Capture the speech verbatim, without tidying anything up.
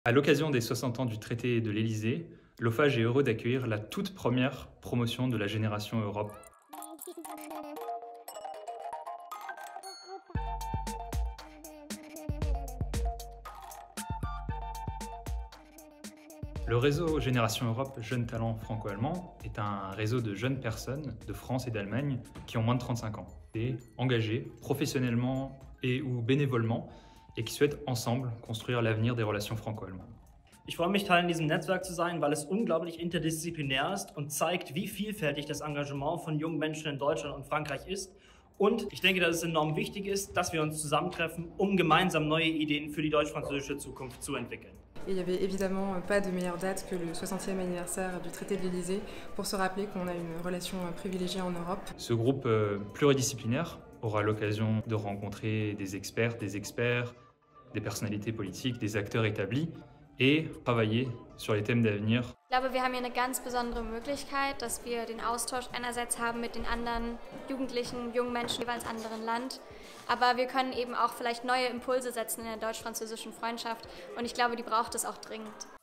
À l'occasion des soixante ans du traité de l'Élysée, l'OFAGE est heureux d'accueillir la toute première promotion de la Génération Europe. Le réseau Génération Europe Jeunes Talents Franco-Allemands est un réseau de jeunes personnes de France et d'Allemagne qui ont moins de trente-cinq ans et engagées professionnellement et ou bénévolement et qui souhaitent ensemble construire l'avenir des relations franco-allemandes. Ich freue mich, Teil in diesem Netzwerk zu sein, weil es unglaublich interdisziplinär ist und zeigt, wie vielfältig das Engagement von jungen Menschen in Deutschland und Frankreich ist. Und ich denke, dass es enorm wichtig ist, dass wir uns zusammentreffen, um gemeinsam neue Ideen für die deutsch-französische Zukunft zu entwickeln. Et il n'y avait évidemment pas de meilleure date que le soixantième anniversaire du traité de l'Élysée pour se rappeler qu'on a une relation privilégiée en Europe. Ce groupe pluridisciplinaire aura l'occasion de rencontrer des experts, des experts, des personnalités politiques, des acteurs établis et travailler sur les thèmes d'avenir. Ich glaube, wir haben hier eine ganz besondere Möglichkeit, dass wir den Austausch einerseits haben mit den anderen Jugendlichen, jungen Menschen jeweils anderen Land, aber wir können eben auch vielleicht neue Impulse setzen in der deutsch-französischen Freundschaft und ich glaube, die braucht es auch dringend.